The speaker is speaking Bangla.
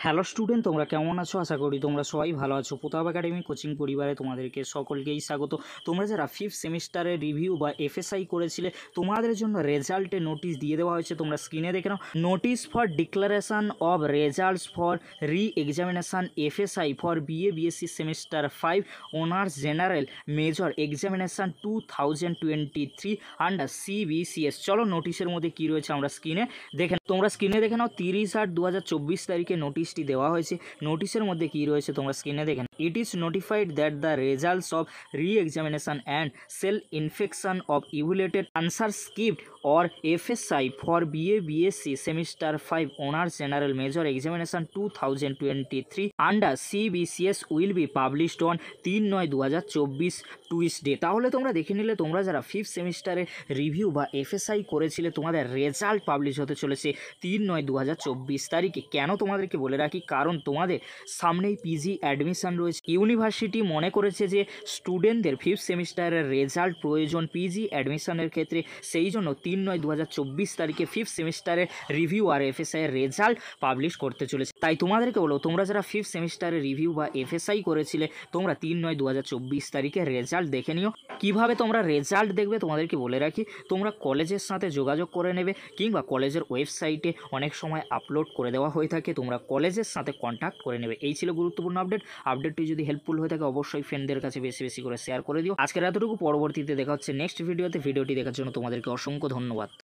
হ্যালো স্টুডেন্ট, তোমরা কেমন আছো? আশা করি তোমরা সবাই ভালো আছো। প্রতাপ একাডেমি কোচিং পরিবারে তোমাদেরকে সকলকেই স্বাগত। তোমরা যারা ফিফথ সেমিস্টারের রিভিউ বা এফএসআই করেছিলে, তোমাদের জন্য রেজাল্টে নোটিশ দিয়ে দেওয়া হয়েছে। তোমরা স্ক্রিনে দেখে নাও, notice for declaration of results for re examination FSI for BA BSC semester 5 honours general major examination 2023 under CBCS. চলো নোটিশের মধ্যে কী রয়েছে আমরা স্ক্রিনে দেখে, তোমরা স্ক্রিনে দেখে নাও। 30/8/2024 তারিখে নোটিশটি দেওয়া হয়েছে। নোটিশের মধ্যে কী রয়েছে তোমরা স্ক্রিনে দেখেন। It is notified that the results of re examination and cell infection of evaluated answer script or FSI for BA BSc Semester 5 Honours General Major Examination 2023 under CBCS will be published on 3/9/2024 Tuesday. তাহলে তোমরা দেখে নিলে, তোমরা যারা ফিফথ সেমিস্টারে রিভিউ বা এফএসআই করেছিলে, তোমাদের রেজাল্ট পাবলিশ হতে চলেছে 3/9/2024 তারিখে। কেন তোমাদেরকে বলে রাখি, কারণ তোমাদের সামনেই পিজি অ্যাডমিশন রয়েছে। ইউনিভার্সিটি মনে করেছে যে স্টুডেন্টদের ফিফথ সেমিস্টারের রেজাল্ট প্রয়োজন পিজি অ্যাডমিশনের ক্ষেত্রে, সেই জন্য 3/9/2024 তারিখে ফিফথ সেমিস্টারের রিভিউ আর এফএসআই এর রেজাল্ট পাবলিশ করতে চলেছে। তাই তোমাদেরকে বলো, তোমরা যারা ফিফথ সেমিস্টারের রিভিউ বা এফএসআই করেছিলে, তোমরা 3/9/2024 তারিখে রেজাল্ট দেখে নিও। কিভাবে তোমরা রেজাল্ট দেখবে তোমাদেরকে বলে রাখি, তোমরা কলেজের সাথে যোগাযোগ করে নেবে, কিংবা কলেজের ওয়েবসাইটে অনেক সময় আপলোড করে দেওয়া হয়ে থাকে, তোমরা কলেজের সাথে কন্ট্যাক্ট করে নেবে। এই ছিল গুরুত্বপূর্ণ আপডেটটি যদি হেল্পফুল হয়ে থাকে অবশ্যই ফ্রেন্ডদের কাছে বেশি বেশি করে শেয়ার করে দিও। আজকের এতটুকু, পরবর্তীতে দেখা হচ্ছে নেক্সট ভিডিওতে। ভিডিওটি দেখার জন্য তোমাদেরকে অসংখ্য ধন্যবাদ।